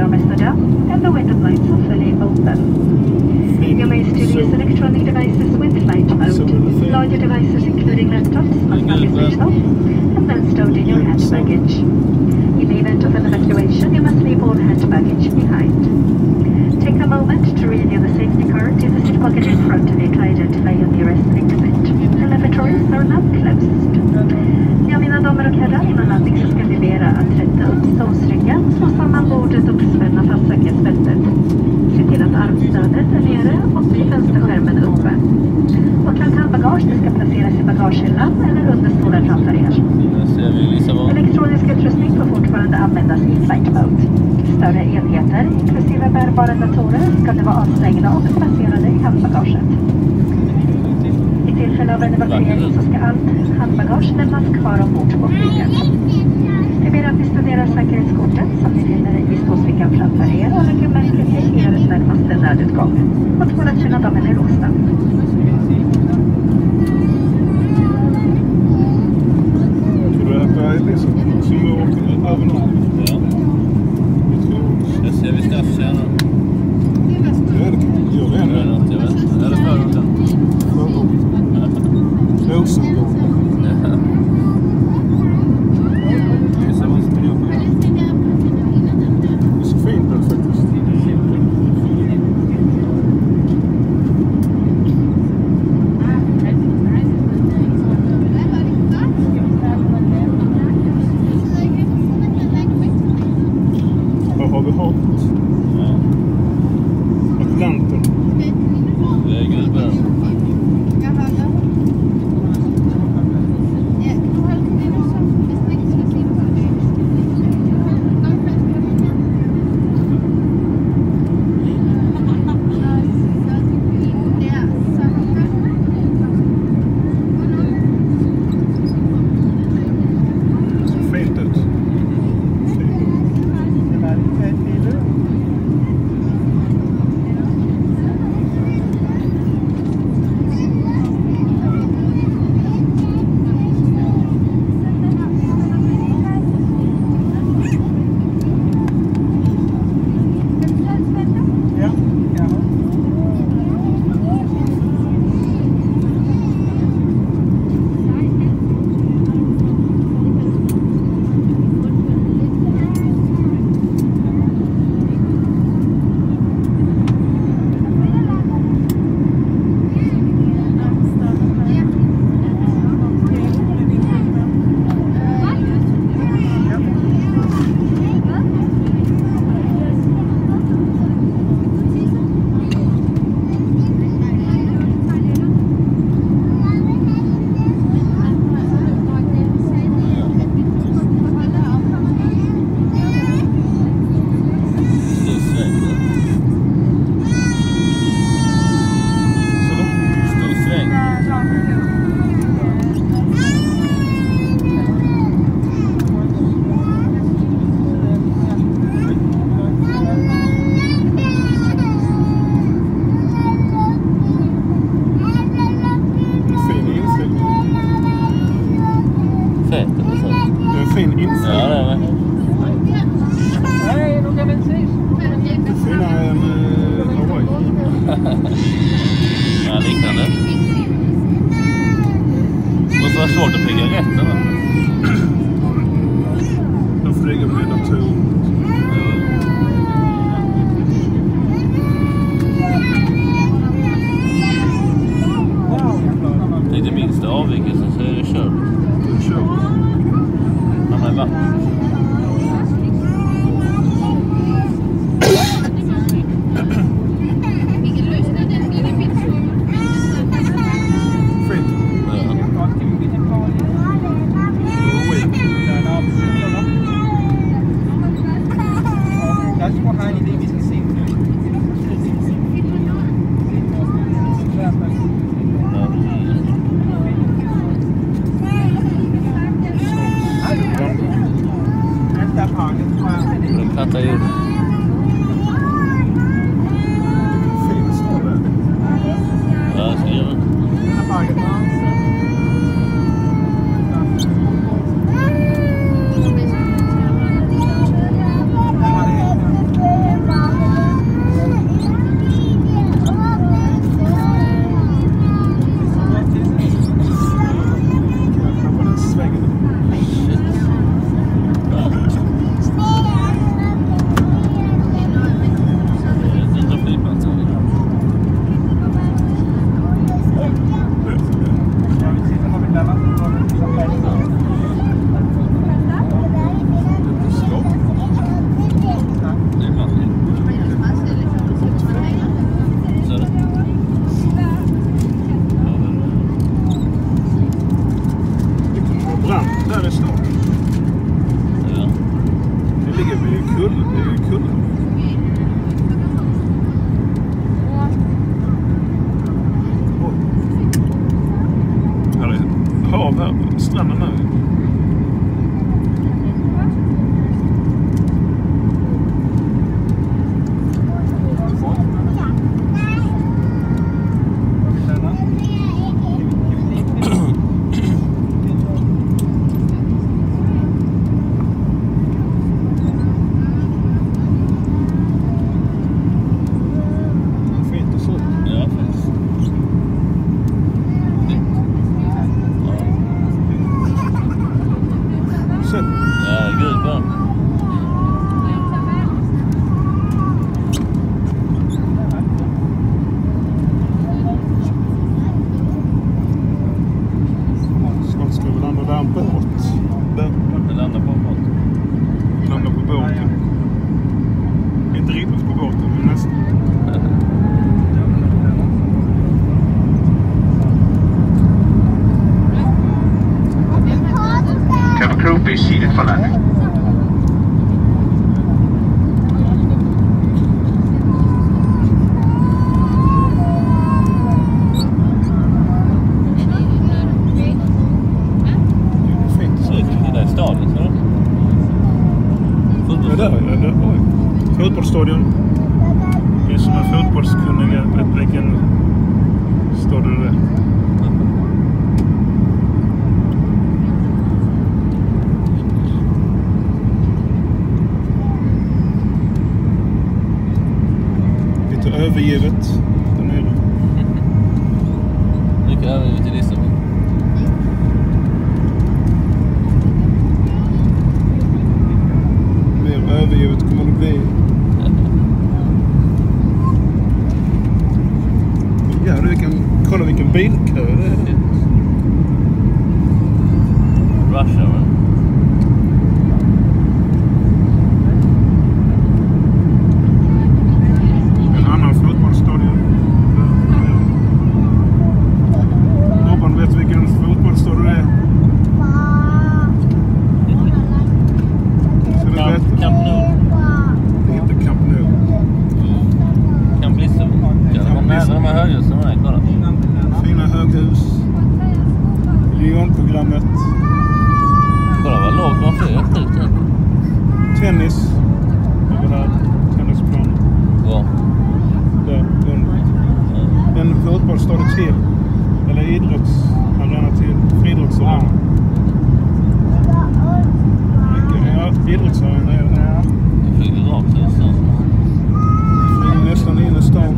Mr. Dunn, and the window blinds are fully open. You may still use electronic devices with flight mode. Larger devices, including laptops, must not be switched off and then stowed in your hand baggage. In the event of an evacuation, you must leave all hand baggage behind. Take a moment to review the safety card in the seat pocket in front of you to identify your nearest exit. The lavatories are now closed. Ja, mina damer och herrar, innan landning så ska vi be att sätta upp stålryggen, slå samman bordet och spänna fast säkerhetsbältet. Se till att armstödet är nere och fönsterskärmen uppe. Och handbagage ska placeras i bagagehyllan eller under stolen framför er. Elektronisk utrustning får fortfarande användas i flight mode. Större enheter, inklusive bärbara datorer, ska det vara avstängda och placerade i handbagaget. I tillfälle av en evakuering så ska allt handbagage lämnas kvar ombord på flyget. Vi ber att ni studerar säkerhetskortet som ni finner i ståsfickan framför er och lägger märke till er närmaste nödutgång. Och toaletterna de är låsta. Tror du att det är liksom som vi åker över någon? Ja. Jag ser vi ska se nu. Det är det. Gör det ändå. Jag vet inte. Är det förorten? Förorten. Rosengård. Det är så fint där faktiskt. Vad har vi haft? Ja. Atlanten. Det är gulbär. Ja, liknande. Och så är det svårt att pricka rätt, eller? De flyger med dator. Lite minsta avvikelsen så är det kört. Det är kört. Han är vatten. Den plattar ju. Fin står det. Ja, ska jag. är kul. Här är hav här, stranden här. Sidet for landet. Fotbollsstadion. Det är som en fotbollskunniga vet vilken stadion det är. Lite övergivet där nere. Mycket övergivet i Lissabon. Mer övergivet kommer det bli. Ja, du kan kolla vilken bilkö det är. Russia, va? En annan fotbollsstadion. Robban vet vilken fotbollsstadion det är. Så du vet. Camp Nou. Det är inte Camp Nou. Camp Lissabon. Ja, det var nära de här höghusen. Kolla. Fina höghus. Lyon-programmet. Kolla vad lågt man får. Tennis. Över här. Tennisplan. Ja. Där. En fotbollsstad till. Eller idrottsarena till. Friidrottsarena. Ja, idrottsarena är det. Ja. Det flyger rakt någonstans. Flyger nästan in i stan.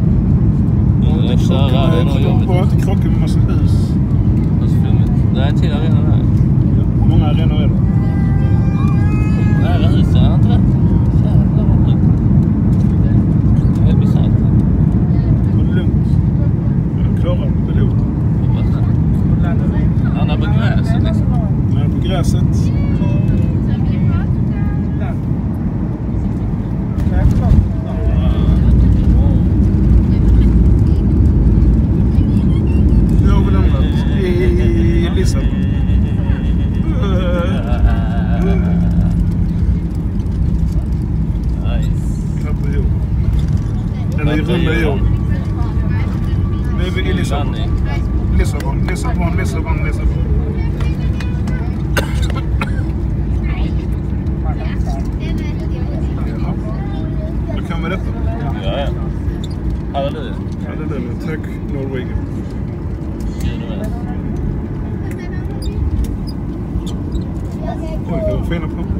Bara inte krocka med massa hus. Det är en till arena där. Ja, många arenor är det. Nära husen är inte rätt. Jävlar vad sjukt. Det är helt bisarrt. Det är lugnt. Jag klarar piloten. Han är på gräset liksom. Han är på gräset. Eller i runda jord. Nu är vi i Lissabon. Lissabon. Då kan vi detta. Ja. Halleluja. Halleluja. Tack Norwegian. Oj, det var fina på.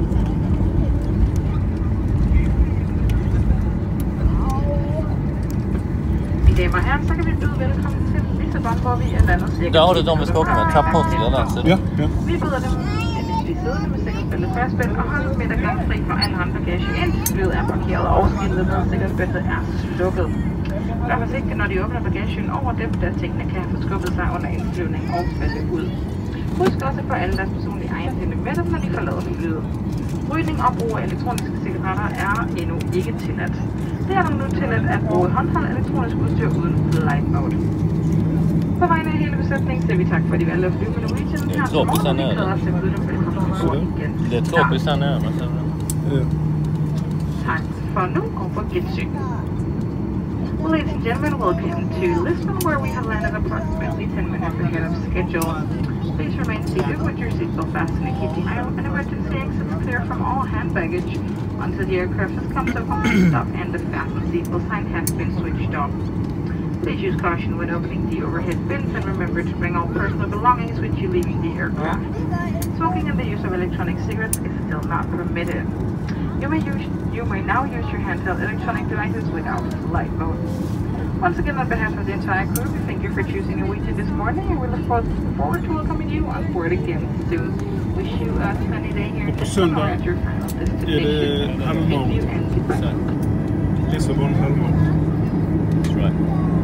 Mine damer og herrer, så kan vi byde velkommen til Lissabon, hvor vi er landet cirka. Der har du de med skokken med tabt Portugal altså. Ja. Vi byder dem at blive siddende med sikkerhedsbæltet fastspændt og holde med gangfri for al håndbagage, indtil flyet er parkeret og skiltet med sikkerhedsbæltet er slukket. Gør forsigtigt, når de åbner bagagen over dem, da tingene kan have forskubbet sig under indflyvning og falde ud. Husk også på alle deres personlige ejendele med dem, når de forlader flyet. Rygning og brug af elektroniske cigaretter er endnu ikke tilladt. Det er nu tilladt at bruge håndholdt elektronisk udstyr uden flight mode. På vegne af hele besætningen siger vi tak for de valgte at flyve med Norwegian. Det er tropisk her nede. Det er tropisk her nede. Ja. for no comfort kitchen. Well, ladies and gentlemen, welcome to Lisbon, where we have landed approximately 10 minutes ahead of schedule. Please remain seated with your seatbelt fastened and keep the aisle and emergency exits clear from all hand baggage until the aircraft has come to a complete stop and the fasten seatbelt sign has been switched off. Please use caution when opening the overhead bins and remember to bring all personal belongings with you leaving the aircraft. Smoking and the use of electronic cigarettes is still not permitted. You may now use your handheld electronic devices without flight mode. Once again, on behalf of the entire crew, we thank you for choosing Norwegian this morning, and we look forward to welcoming you on board again soon. Wish you a sunny day here in Lisbon or at your final destination. Thank you and goodbye. Lissabon halvmål. Right.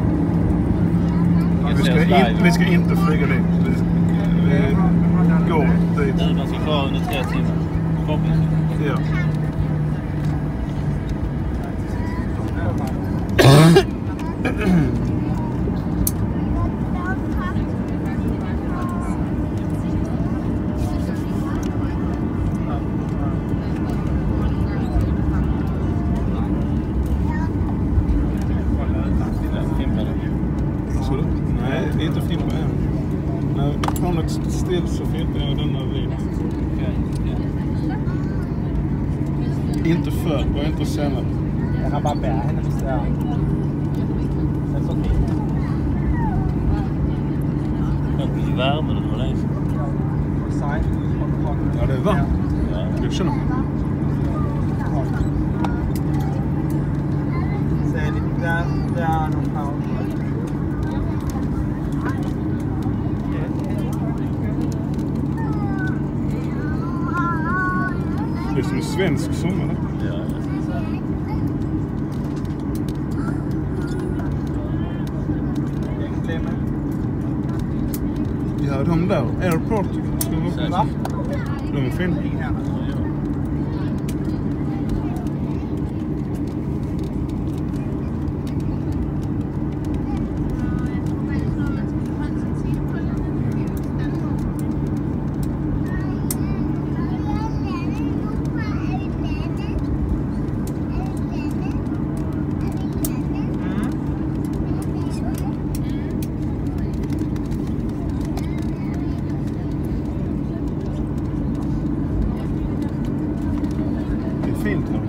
Vi ska inte flyga dit. Vi går dit. Man ska klara under 3 timmar. Ja. Nej, inte filma än. När planet still så filmar jag denna vid. Inte för, bara inte senare. Jag kan bara bära henne till sig. Det är så fint. Det är värme det var längst. Ja, det är varmt. Du känner mig. Säg lite där och paus. Det är som en svensk sommar. Ja. Ja, de där. Airport. Va? De är fina. Fint här.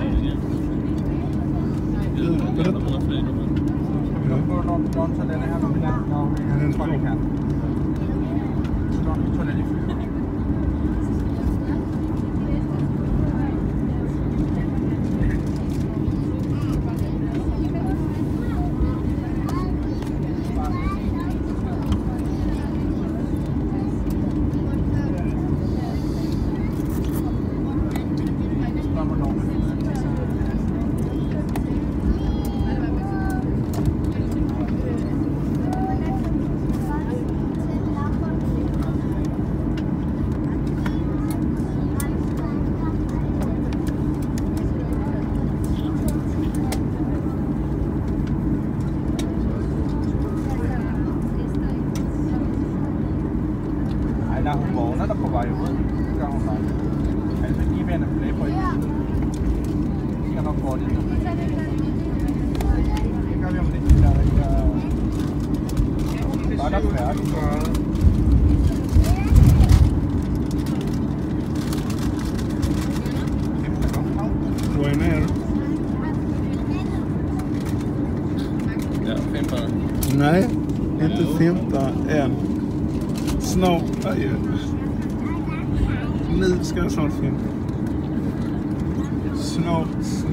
När hon varnade på varje gång ska hon bara eller ge henne fler på ska nog vara lite kan vi om det där bara färdigt Ryanair. Ja, fimpa. Nej, inte fimpa än. Snart. Nu ska jag snart filma. Snart.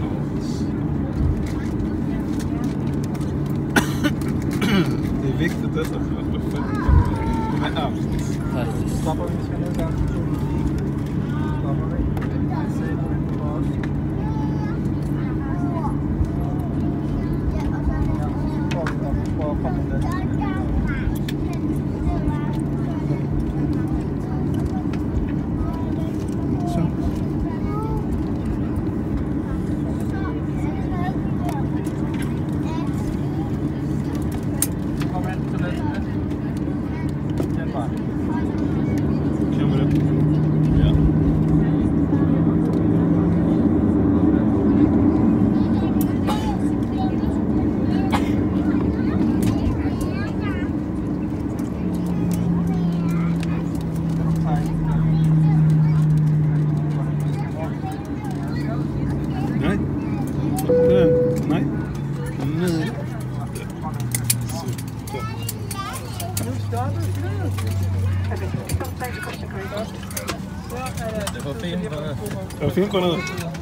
Det är viktigt detta för att bli fett. Det är allt. Stoppar vi ska nu där. Stoppar vi. Kan vi det? Är det fint på nu?